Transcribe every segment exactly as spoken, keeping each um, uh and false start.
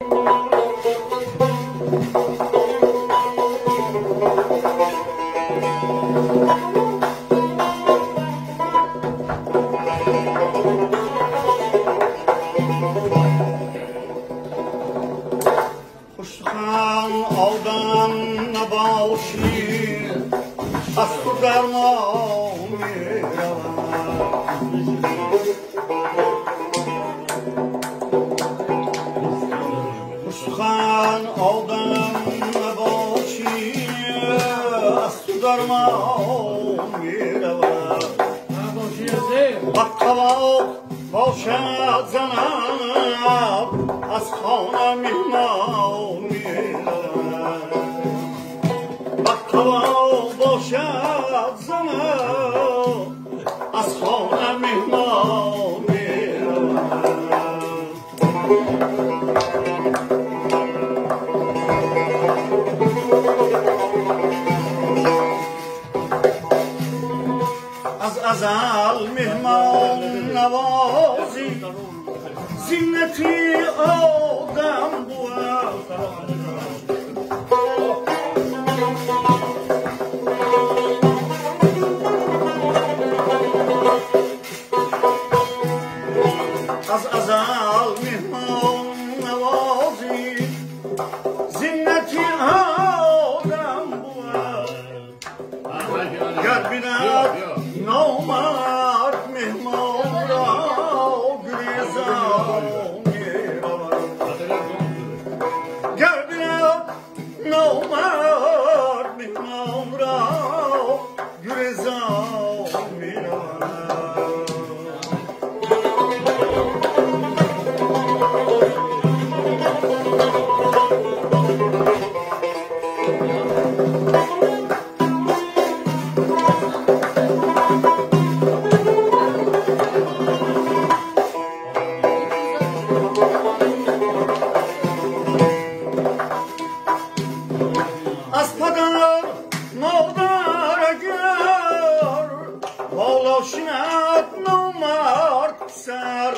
خوشخان آدم نباشی از تو در ما میروم خوشخان آدم نباشی از تو در ما میروم بقوا باشد زنم از خانه میهمان میروم بقوا باشد زنم از خانه میهمان میروم از ازل مهمان نوازی زینتی آدم بود از ازل مهمان نوازی زینتی آدم بود گر بیند نامرد مهمان را گریزان گر بیند نامرد مهمان را گریزان میروم از پدر مادر اگر بالا شیند نامرد سر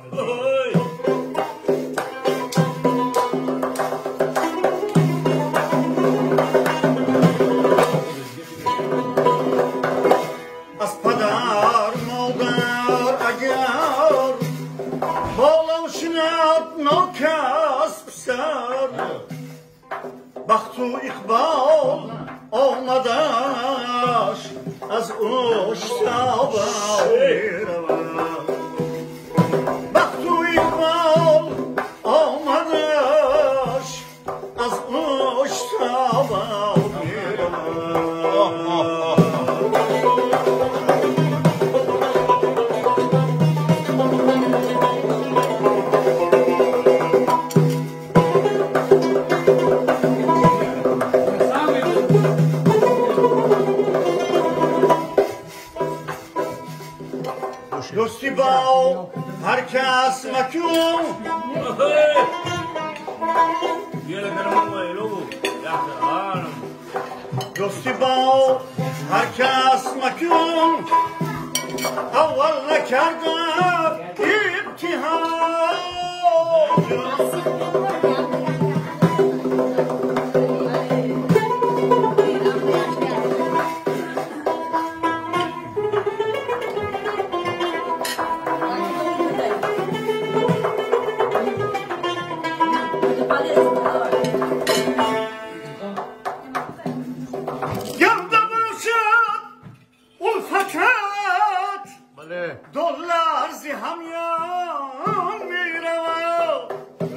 از پدر مادر اگر بالا شیند ناکسب سر بخت و اقبال آمدش از اشتباه میروم بخت و اقبال آمدش از اشتباه میروم دوستی با هر کس مکن دوستی با هر کس مکن اول نکردم ابتهام دلار زی همیان میروم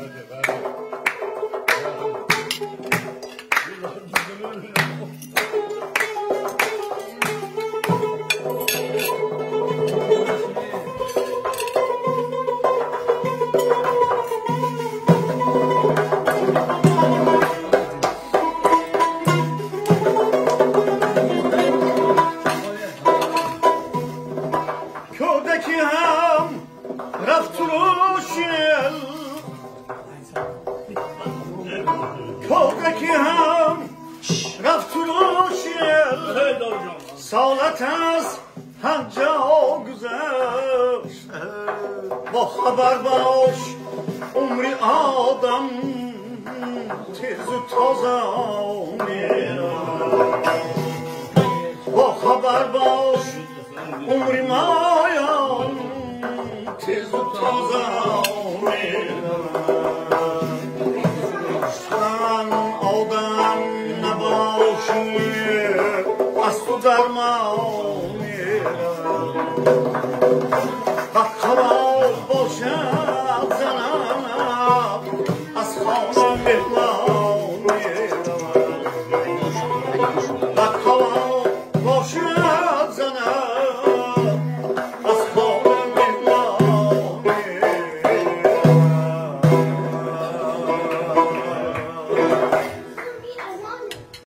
کودکی هم رفت رو شل کودکی هم رفت رو شل سالت از هنجا گذشت با خبر باش عمری آدم تیز و تازه میرد با خبر باش عمری مایم تیز و تازه میرد من آدم نباشی از تو درمان میرد